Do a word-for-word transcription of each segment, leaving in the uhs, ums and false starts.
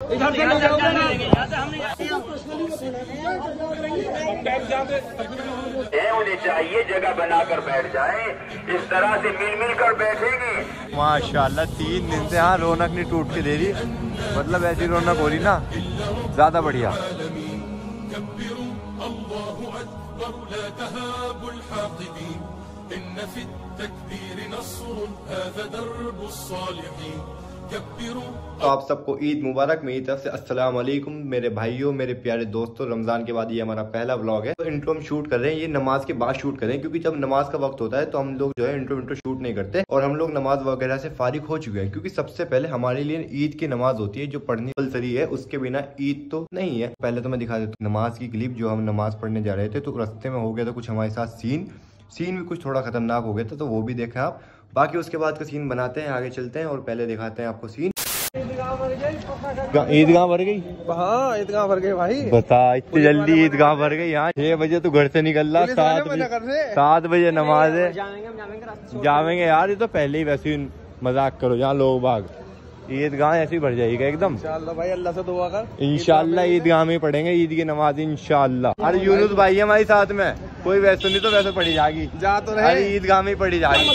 उन्हें चाहिए जगह बनाकर बैठ जाए, इस तरह से मिल मिल कर बैठेंगे। माशाल्लाह तीन दिन से यहाँ रौनक नहीं टूट के दे रही, मतलब ऐसी रौनक हो रही ना, ज्यादा बढ़िया। तो आप सबको ईद मुबारक मेरी तरफ से। अस्सलाम वालेकुम मेरे भाइयों, मेरे प्यारे दोस्तों। रमज़ान के बाद ये हमारा पहला व्लॉग है। तो इंट्रो हम शूट कर रहे हैं, ये नमाज के बाद शूट कर रहे हैं, क्योंकि जब नमाज का वक्त होता है तो हम लोग जो है इंट्रो इंट्रो शूट नहीं करते, और हम लोग नमाज वगैरह से फारिग हो चुके हैं। क्योंकि सबसे पहले हमारे लिए ईद की नमाज होती है जो पढ़नी कंपल्सरी है, उसके बिना ईद तो नहीं है। पहले तो मैं दिखा देता हूँ नमाज की क्लिप। जो हम नमाज पढ़ने जा रहे थे तो रास्ते में हो गया था कुछ हमारे साथ सीन सीन भी कुछ थोड़ा खतरनाक हो गया था, तो वो भी देखा आप। बाकी उसके बाद का सीन बनाते हैं, आगे चलते हैं और पहले दिखाते हैं आपको सीन। ईदगाह भर गई। हाँ ईदगाह भर गई भाई। बता इतनी जल्दी ईदगाह भर गई। यहाँ छह बजे तू घर से निकल रहा, सात बजे सात बजे नमाज है। जाएंगे यार, ये तो पहले ही वैसे ही मजाक करो। यहाँ लोग बाग ईदगाह ऐसे ही भर जाएगा एकदम। इंशाल्लाह भाई, अल्लाह से दुआ कर। इंशाल्लाह ईदगाह में पढ़ेंगे ईद की नमाज इंशाल्लाह। अरे यूनुस भाई है हमारे साथ में, कोई वैसे नहीं तो वैसे पढ़ी जाएगी। जा तो अरे ईदगाह में पढ़ी जाएगी।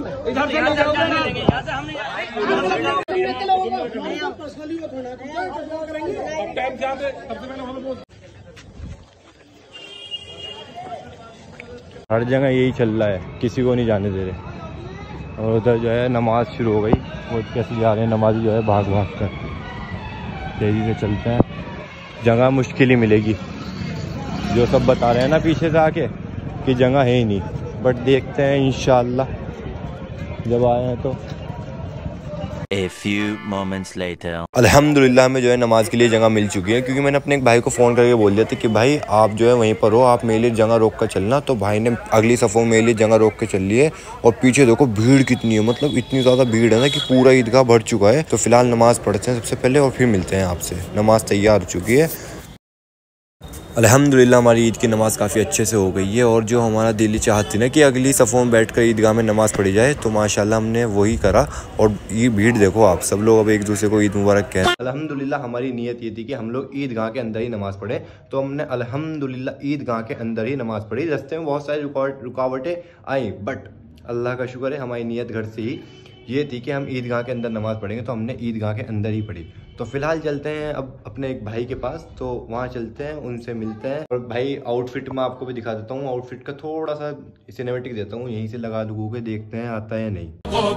हर जगह यही चल रहा है, किसी को नहीं जाने दे रहे। और उधर जो है नमाज शुरू हो गई, वो कैसे जा रहे हैं नमाजी जो है भाग भाग कर। तेजी से चलते हैं, जगह मुश्किल ही मिलेगी। जो सब बता रहे हैं ना पीछे से आके कि जगह है ही नहीं, बट देखते हैं इंशाल्लाह जब आए हैं तो। A few moments later. अल्हम्दुलिल्लाह हमें जो है नमाज के लिए जगह मिल चुकी है, क्योंकि मैंने अपने एक भाई को फ़ोन करके बोल दिया था कि भाई आप जो है वहीं पर हो, आप मेरे लिए जगह रोक कर चलना। तो भाई ने अगली सफ़ों मेरे लिए जगह रोक के चल ली है। और पीछे देखो भीड़ कितनी है, मतलब इतनी ज़्यादा भीड़ है ना कि पूरा ईदगाह भर चुका है। तो फिलहाल नमाज़ पढ़ते हैं सबसे पहले और फिर मिलते हैं आपसे। नमाज़ तैयार हो चुकी है अल्हम्दुलिल्लाह। हमारी ईद की नमाज़ काफ़ी अच्छे से हो गई है, और जो हमारा दिली चाहत थी ना कि अगली सफ़ों में बैठकर ईदगाह में नमाज़ पढ़ी जाए, तो माशाल्लाह हमने वही करा। और ये भीड़ देखो आप, सब लोग अब एक दूसरे को ईद मुबारक कह रहे हैं। अल्हम्दुलिल्लाह हमारी नीयत ये थी कि हम लोग ईदगाह के अंदर ही नमाज़ पढ़े, तो हमने अल्हम्दुलिल्लाह ईदगाह के अंदर ही नमाज़ पढ़ी। रास्ते में बहुत सारी रुकावटें आई, बट अल्लाह का शुक्र है हमारी नीयत घर से ही ये थी कि हम ईदगाह के अंदर नमाज़ पढ़ेंगे, तो हमने ईदगाह के अंदर ही पढ़ी। तो फिलहाल चलते हैं अब अपने एक भाई के पास, तो वहाँ चलते हैं, उनसे मिलते हैं। और भाई आउटफिट मैं आपको भी दिखा देता हूँ, आउटफिट का थोड़ा सा सिनेमेटिक देता हूँ, यहीं से लगा लुगू के देखते हैं आता है या नहीं।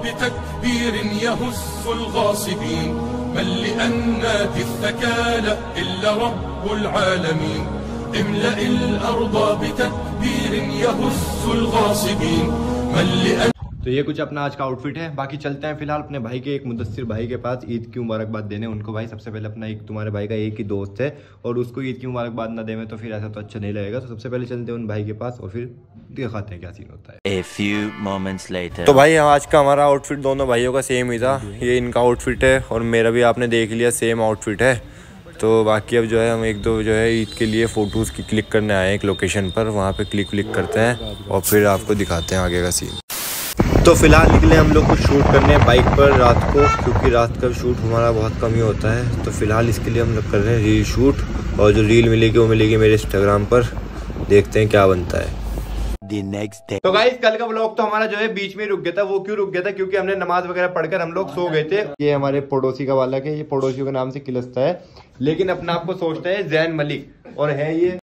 तो ये कुछ अपना आज का आउटफिट है। बाकी चलते हैं फिलहाल अपने भाई के, एक मुदस्सिर भाई के पास ईद की मुबारकबाद देने उनको। भाई सबसे पहले अपना एक तुम्हारे भाई का एक ही दोस्त है, और उसको ईद की मुबारकबाद ना देवे तो फिर ऐसा तो अच्छा नहीं लगेगा। तो सबसे पहले चलते हैं उन भाई के पास और फिर दिखाते हैं क्या सीन होता है। A few moments later. तो भाई आज का हमारा आउटफिट दोनों भाइयों का सेम ही था। ये इनका आउटफिट है और मेरा भी आपने देख लिया सेम आउटफिट है। तो बाकी अब जो है हम एक दो जो है ईद के लिए फ़ोटोज़ की क्लिक करने आए हैं एक लोकेशन पर, वहाँ पे क्लिक क्लिक करते हैं और फिर आपको दिखाते हैं आगे का सीन। तो फिलहाल निकले हम लोग को शूट करने बाइक पर रात को, क्योंकि रात का शूट हमारा बहुत कम ही होता है। तो फिलहाल इसके लिए हम लोग कर रहे हैं रील शूट, और जो रील मिलेगी वो मिलेगी मेरे इंस्टाग्राम पर। देखते हैं क्या बनता है। The next day. तो गाइस कल का व्लॉग तो हमारा जो है बीच में रुक गया था। वो क्यों रुक गया था? क्योंकि हमने नमाज वगैरह पढ़कर हम लोग सो गए थे। ये हमारे पड़ोसी का बालक है, ये पड़ोसियों के नाम से किलसता है, लेकिन अपना आपको सोचता है जैन मलिक, और है ये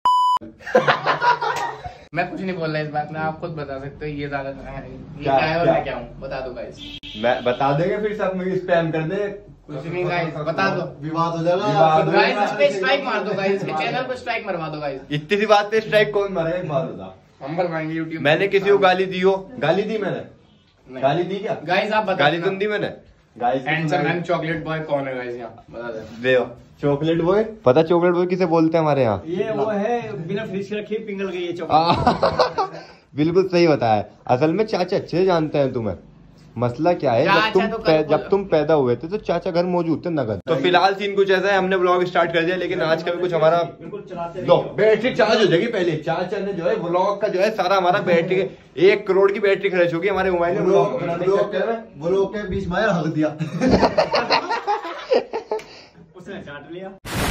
मैं कुछ नहीं बोल रहा इस बात में, आप खुद बता सकते हो। ये ज्यादा है, ये क्या, क्या है और क्या? मैं क्या हूँ, बता दो गाइस। मैं बता देंगे, फिर सब मुझे स्पैम कर दे। कुछ नहीं गाइस, बता दो, विवाद हो जाएगा गाइस। इस पे स्ट्राइक मार दो गाइस, इसके चैनल को स्ट्राइक मरवा दो गाइस। इतनी सी बात पे स्ट्राइक कौन मारेगा? एक बात बता। हम बनवाएंगे यूट्यूब। मैंने किसी को गाली दी हो? गाली दी मैंने? गाली दी क्या गाइस? आप बता। गाली तुम दी मैंने? Guys handsome and chocolate boy कौन है गाइस यहाँ बता दे। चॉकलेट बॉय पता? चॉकलेट बॉय किसे बोलते हैं हमारे यहाँ? ये वो है बिना फ्रिज के रखे पिघल गई है चॉकलेट। बिल्कुल सही बताया। असल में चाचा अच्छे जानते हैं तुम्हें। मसला क्या है, जब तुम तो जब तुम पैदा हुए थे तो चाचा घर मौजूद थे नगद। तो फिलहाल सीन कुछ ऐसा है, हमने ब्लॉग स्टार्ट कर दिया, लेकिन आज का भी कुछ हमारा लो बैटरी चार्ज हो जाएगी पहले। चाचा ने जो है ब्लॉग का जो है सारा हमारा बैटरी एक करोड़ की बैटरी खर्च होगी हमारे मोबाइल में। ब्लॉग के बीच में हक दिया। उसने चाट लिया।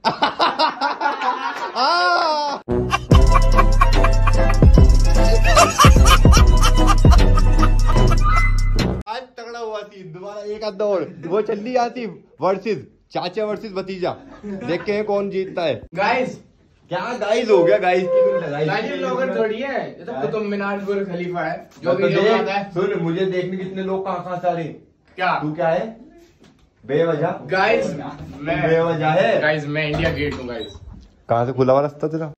आज तगड़ा हुआ थी दोबारा एक आध दौड़ वो चली आती वर्सेस चाचा वर्सेस भतीजा, देखते हैं कौन जीतता है। गाइस क्या गाइस हो गया, गाइस की लगाई गाइस ब्लॉगर थोड़ी है, ये तो कुतुब मीनार बुर्ज खलीफा है जो तो वीडियो देख, बनाता है। सुन मुझे देखने कितने लोग कहाँ कहाँ से आ रहे हैं। क्या तू क्या है बेवजह? गाइस तू मैं बेवजह है। गाइस मैं इंडिया गेट हूँ गाइस। कहाँ से खुला हुआ रास्ता तेरा?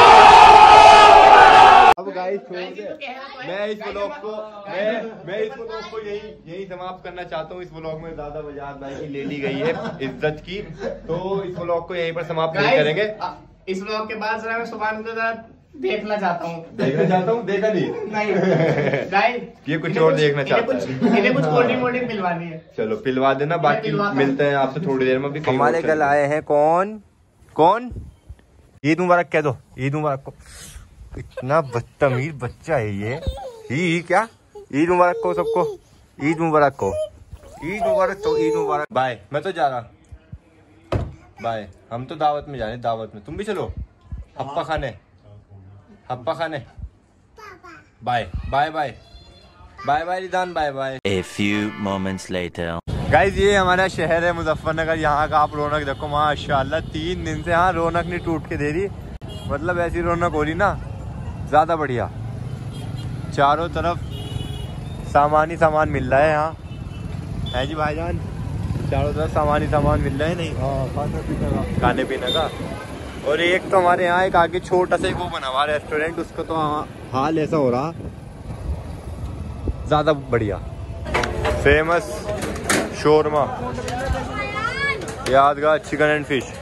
अब गाइस छोड़ दे, मैं इस ब्लॉग को मैं मैं इस ब्लॉग को यही यही समाप्त करना चाहता हूँ। इस ब्लॉग में ज्यादा वजाहत भाई की ले ली गई है इज्जत की, तो इस ब्लॉग को यहीं पर समाप्त नहीं करेंगे। इस ब्लॉग के बाद जरा मैं सुभान को जरा देखना चाहता हूँ। देखना चाहता हूँ, देखा नहीं नहीं गाइस ये कुछ और देखना चाहता है। इन्हें कुछ कोल्ड ड्रिंक वोल्ड ड्रिंक पिलवानी है। चलो पिलवा देना, बाकी पिलवाता मिलते हैं आपसे थोड़ी देर में। भी हमारे कल आए हैं कौन कौन ईद मुबारक कह दो, ईद मुबारक को। इतना बदतमीज बच्चा है ये। ही क्या ईद मुबारक को सबको, ईद मुबारक को, ईद मुबारक तो ईद मुबारक। बाय, मैं तो जा रहा, बाय। हम तो दावत में जा रहे, दावत में। तुम भी चलो हप्पा खाने, हप्पा खाने। Bye bye bye bye bye Ridaan, bye bye. A few moments later. Guys ये हमारा शहर है मुजफ्फरनगर। यहाँ का आप रौनक देखो माशाल्लाह, तीन दिन से यहाँ रौनक नहीं टूट के दे रही। मतलब ऐसी रौनक हो रही ना, ज्यादा बढ़िया। चारों तरफ सामान ही सामान मिल रहा है यहाँ, है जी भाईजान। चारों तरफ सामान ही सामान मिल रहा है। नहीं खाने पीने का, खाने पीने का। और एक तो हमारे यहाँ एक आगे छोटा सा वो बना हुआ रेस्टोरेंट, उसका तो हाल ऐसा हो रहा, ज्यादा बढ़िया। फेमस शोरमा, यादगार चिकन एंड फिश।